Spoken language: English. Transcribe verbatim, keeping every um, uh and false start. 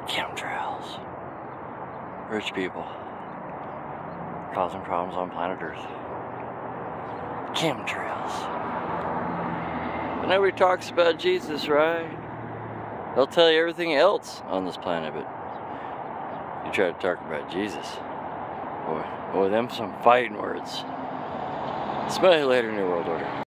Chemtrails. Rich people causing problems on planet Earth. Chemtrails. But nobody talks about Jesus, right? They'll tell you everything else on this planet, but you try to talk about Jesus. Boy, boy, them some fighting words. Smell you later, New World Order.